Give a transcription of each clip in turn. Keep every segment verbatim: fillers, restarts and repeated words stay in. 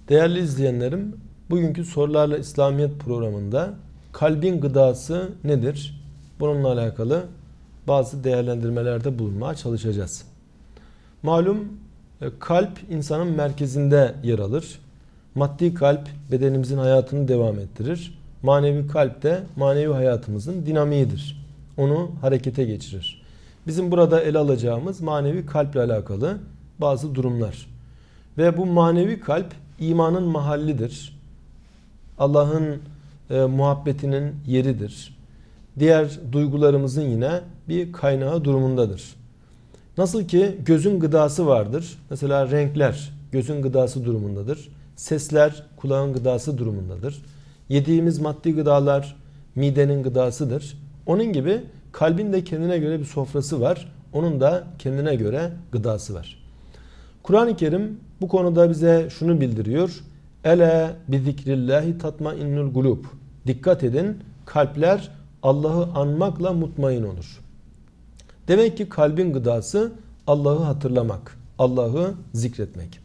Değerli izleyenlerim, bugünkü Sorularla İslamiyet programında kalbin gıdası nedir? Bununla alakalı bazı değerlendirmelerde bulunmaya çalışacağız. Malum kalp insanın merkezinde yer alır. Maddi kalp bedenimizin hayatını devam ettirir. Manevi kalp de manevi hayatımızın dinamiğidir. Onu harekete geçirir. Bizim burada ele alacağımız manevi kalple alakalı bazı durumlar. Ve bu manevi kalp imanın mahallidir. Allah'ın e, muhabbetinin yeridir. Diğer duygularımızın yine bir kaynağı durumundadır. Nasıl ki gözün gıdası vardır. Mesela renkler gözün gıdası durumundadır. Sesler kulağın gıdası durumundadır. Yediğimiz maddi gıdalar midenin gıdasıdır. Onun gibi kalbin de kendine göre bir sofrası var. Onun da kendine göre gıdası var. Kur'an-ı Kerim bu konuda bize şunu bildiriyor. Ele bi zikrillahi tatmainnul kulub. Dikkat edin, kalpler Allah'ı anmakla mutmain olur. Demek ki kalbin gıdası Allah'ı hatırlamak, Allah'ı zikretmek.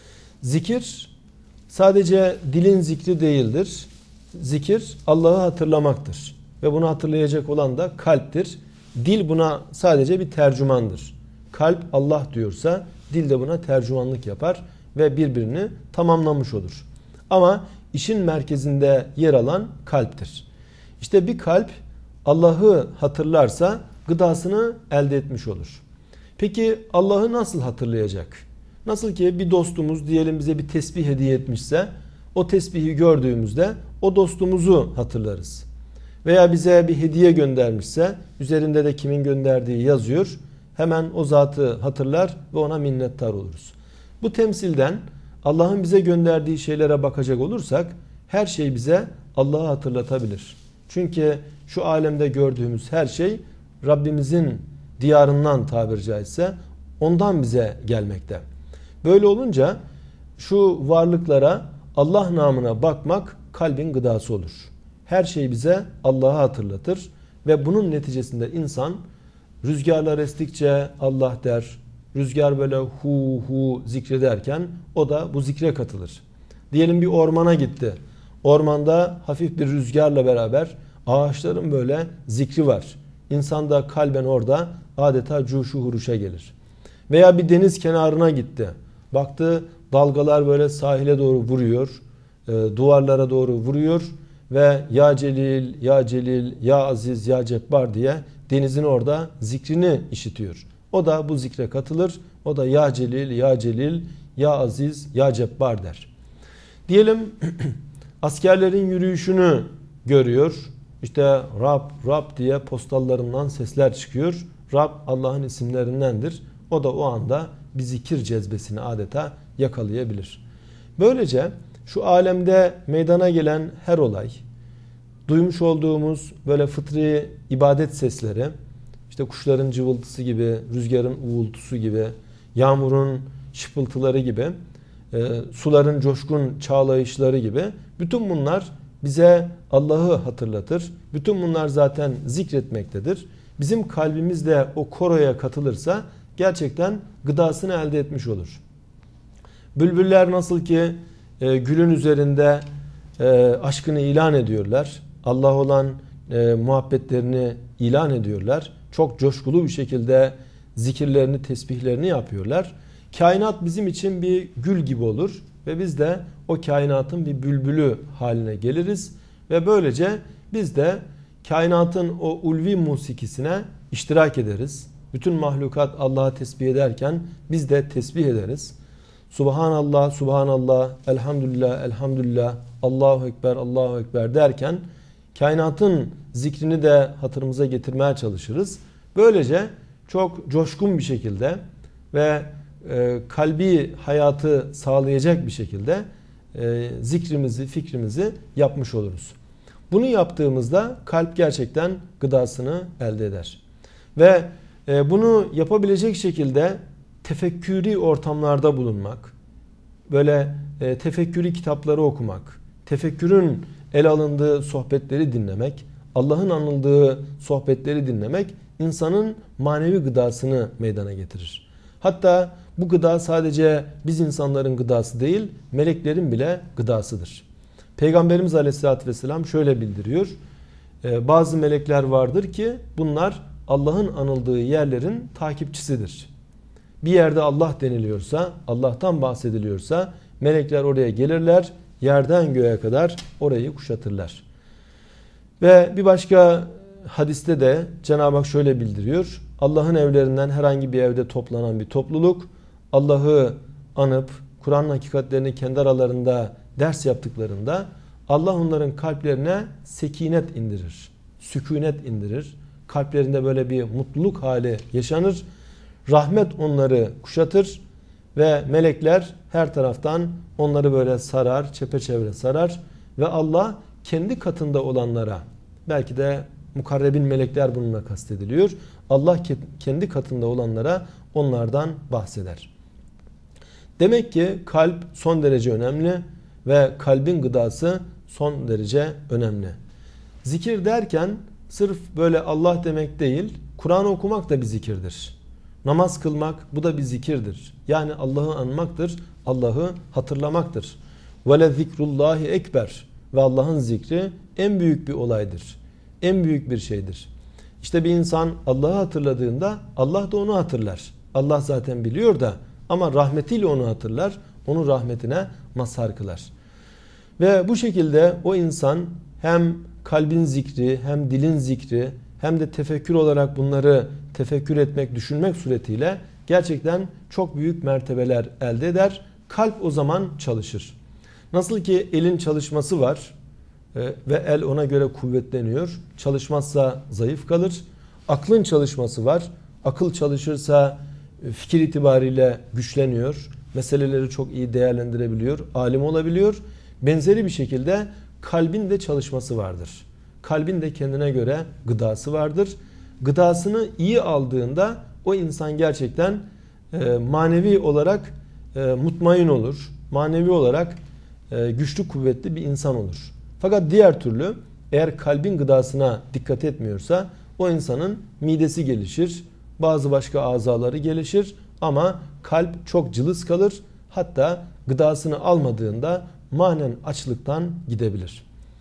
Zikir sadece dilin zikri değildir. Zikir Allah'ı hatırlamaktır. Ve bunu hatırlayacak olan da kalptir. Dil buna sadece bir tercümandır. Kalp Allah diyorsa dil de buna tercümanlık yapar ve birbirini tamamlamış olur. Ama işin merkezinde yer alan kalptir. İşte bir kalp Allah'ı hatırlarsa gıdasını elde etmiş olur. Peki Allah'ı nasıl hatırlayacak? Nasıl ki bir dostumuz diyelim bize bir tesbih hediye etmişse o tesbihi gördüğümüzde o dostumuzu hatırlarız. Veya bize bir hediye göndermişse üzerinde de kimin gönderdiği yazıyor. Hemen o zatı hatırlar ve ona minnettar oluruz. Bu temsilden Allah'ın bize gönderdiği şeylere bakacak olursak her şey bize Allah'ı hatırlatabilir. Çünkü şu alemde gördüğümüz her şey Rabbimizin diyarından tabiri caizse ondan bize gelmekte. Böyle olunca şu varlıklara Allah namına bakmak kalbin gıdası olur. Her şey bize Allah'ı hatırlatır ve bunun neticesinde insan rüzgarlar estikçe Allah der, rüzgar böyle hu hu zikrederken o da bu zikre katılır. Diyelim bir ormana gitti. Ormanda hafif bir rüzgarla beraber ağaçların böyle zikri var. İnsan da kalben orada adeta cuşu huruşa gelir. Veya bir deniz kenarına gitti. Baktı dalgalar böyle sahile doğru vuruyor, e, duvarlara doğru vuruyor ve ya Celil, ya Celil, ya Aziz, ya Cebbar diye denizin orada zikrini işitiyor. O da bu zikre katılır. O da ya Celil, ya Celil, ya Aziz, ya Cebbar der. Diyelim askerlerin yürüyüşünü görüyor. İşte Rab, Rab diye postallarından sesler çıkıyor. Rab Allah'ın isimlerindendir. O da o anda bir zikir cezbesini adeta yakalayabilir. Böylece şu alemde meydana gelen her olay, duymuş olduğumuz böyle fıtri ibadet sesleri, işte kuşların cıvıltısı gibi, rüzgarın uğultusu gibi, yağmurun şıpıltıları gibi, e, suların coşkun çağlayışları gibi bütün bunlar bize Allah'ı hatırlatır. Bütün bunlar zaten zikretmektedir. Bizim kalbimiz de o koroya katılırsa gerçekten gıdasını elde etmiş olur. Bülbüller nasıl ki e, gülün üzerinde e, aşkını ilan ediyorlar. Allah olan e, muhabbetlerini ilan ediyorlar. Çok coşkulu bir şekilde zikirlerini, tesbihlerini yapıyorlar. Kainat bizim için bir gül gibi olur ve biz de o kainatın bir bülbülü haline geliriz ve böylece biz de kainatın o ulvi musikisine iştirak ederiz. Bütün mahlukat Allah'a tesbih ederken biz de tesbih ederiz. Subhanallah, Subhanallah, Elhamdülillah, Elhamdülillah, Allahu Ekber, Allahu Ekber derken kainatın zikrini de hatırımıza getirmeye çalışırız. Böylece çok coşkun bir şekilde ve e, kalbi hayatı sağlayacak bir şekilde e, zikrimizi, fikrimizi yapmış oluruz. Bunu yaptığımızda kalp gerçekten gıdasını elde eder. Ve e, bunu yapabilecek şekilde tefekkürü ortamlarda bulunmak, böyle e, tefekkürü kitapları okumak, tefekkürün ele alındığı sohbetleri dinlemek, Allah'ın anıldığı sohbetleri dinlemek insanın manevi gıdasını meydana getirir. Hatta bu gıda sadece biz insanların gıdası değil, meleklerin bile gıdasıdır. Peygamberimiz Aleyhisselatü Vesselam şöyle bildiriyor. Bazı melekler vardır ki bunlar Allah'ın anıldığı yerlerin takipçisidir. Bir yerde Allah deniliyorsa, Allah'tan bahsediliyorsa melekler oraya gelirler, yerden göğe kadar orayı kuşatırlar. Ve bir başka hadiste de Cenab-ı Hak şöyle bildiriyor. Allah'ın evlerinden herhangi bir evde toplanan bir topluluk Allah'ı anıp Kur'an'ın hakikatlerini kendi aralarında ders yaptıklarında Allah onların kalplerine sekinet indirir, sükunet indirir. Kalplerinde böyle bir mutluluk hali yaşanır. Rahmet onları kuşatır ve melekler her taraftan onları böyle sarar, çepeçevre sarar ve Allah kendi katında olanlara, belki de mukarrebin melekler bununla kastediliyor, Allah kendi katında olanlara onlardan bahseder. Demek ki kalp son derece önemli ve kalbin gıdası son derece önemli. Zikir derken sırf böyle Allah demek değil, Kur'an okumak da bir zikirdir. Namaz kılmak, bu da bir zikirdir. Yani Allah'ı anmaktır, Allah'ı hatırlamaktır. Ve zikrullahi ekber. Ve Allah'ın zikri en büyük bir olaydır. En büyük bir şeydir. İşte bir insan Allah'ı hatırladığında Allah da onu hatırlar. Allah zaten biliyor da ama rahmetiyle onu hatırlar, onu rahmetine mazhar kılar. Ve bu şekilde o insan hem kalbin zikri, hem dilin zikri, hem de tefekkür olarak bunları tefekkür etmek, düşünmek suretiyle gerçekten çok büyük mertebeler elde eder. Kalp o zaman çalışır. Nasıl ki elin çalışması var ve el ona göre kuvvetleniyor. Çalışmazsa zayıf kalır. Aklın çalışması var. Akıl çalışırsa fikir itibariyle güçleniyor. Meseleleri çok iyi değerlendirebiliyor. Alim olabiliyor. Benzeri bir şekilde kalbin de çalışması vardır. Kalbin de kendine göre gıdası vardır. Gıdasını iyi aldığında o insan gerçekten e, manevi olarak e, mutmain olur. Manevi olarak e, güçlü kuvvetli bir insan olur. Fakat diğer türlü eğer kalbin gıdasına dikkat etmiyorsa o insanın midesi gelişir. Bazı başka azaları gelişir ama kalp çok cılız kalır. Hatta gıdasını almadığında manen açlıktan gidebilir.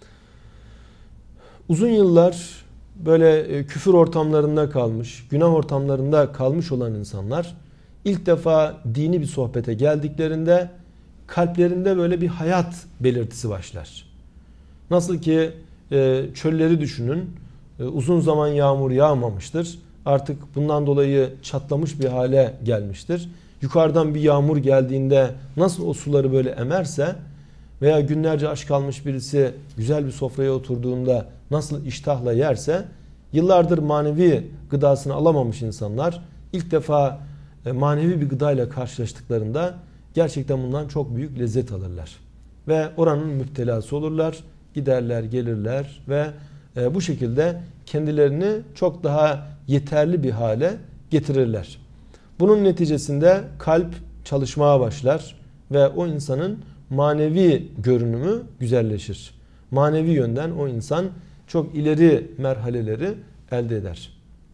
Uzun yıllar böyle küfür ortamlarında kalmış, günah ortamlarında kalmış olan insanlar ilk defa dini bir sohbete geldiklerinde kalplerinde böyle bir hayat belirtisi başlar. Nasıl ki çölleri düşünün, uzun zaman yağmur yağmamıştır. Artık bundan dolayı çatlamış bir hale gelmiştir. Yukarıdan bir yağmur geldiğinde nasıl o suları böyle emerse veya günlerce aç kalmış birisi güzel bir sofraya oturduğunda nasıl iştahla yerse, yıllardır manevi gıdasını alamamış insanlar ilk defa manevi bir gıdayla karşılaştıklarında gerçekten bundan çok büyük lezzet alırlar. Ve oranın müptelası olurlar, giderler, gelirler ve bu şekilde kendilerini çok daha yeterli bir hale getirirler. Bunun neticesinde kalp çalışmaya başlar ve o insanın manevi görünümü güzelleşir. Manevi yönden o insan çok ileri merhaleleri elde eder.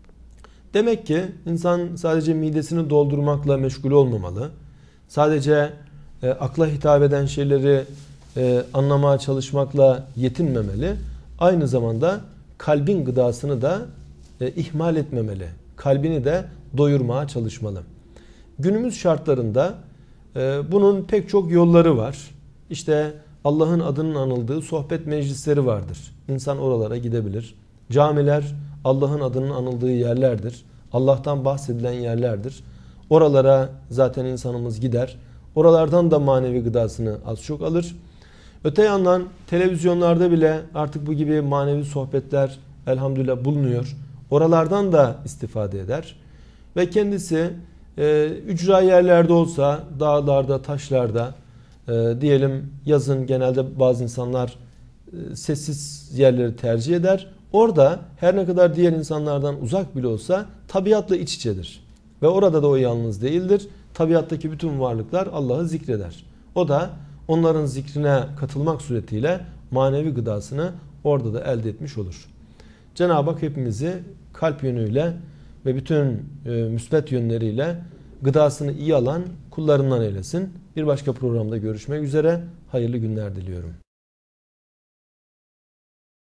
Demek ki insan sadece midesini doldurmakla meşgul olmamalı. Sadece e, akla hitap eden şeyleri e, anlamaya çalışmakla yetinmemeli. Aynı zamanda kalbin gıdasını da e, ihmal etmemeli. Kalbini de doyurmaya çalışmalı. Günümüz şartlarında e, bunun pek çok yolları var. İşte Allah'ın adının anıldığı sohbet meclisleri vardır. İnsan oralara gidebilir. Camiler Allah'ın adının anıldığı yerlerdir. Allah'tan bahsedilen yerlerdir. Oralara zaten insanımız gider. Oralardan da manevi gıdasını az çok alır. Öte yandan televizyonlarda bile artık bu gibi manevi sohbetler elhamdülillah bulunuyor. Oralardan da istifade eder. Ve kendisi e, ücra yerlerde olsa, dağlarda, taşlarda, e, diyelim yazın genelde bazı insanlar e, sessiz yerleri tercih eder. Orada her ne kadar diğer insanlardan uzak bile olsa tabiatla iç içedir. Ve orada da o yalnız değildir. Tabiattaki bütün varlıklar Allah'ı zikreder. O da onların zikrine katılmak suretiyle manevi gıdasını orada da elde etmiş olur. Cenab-ı Hak hepimizi kalp yönüyle ve bütün e, müsbet yönleriyle gıdasını iyi alan kullarından eylesin. Bir başka programda görüşmek üzere. Hayırlı günler diliyorum.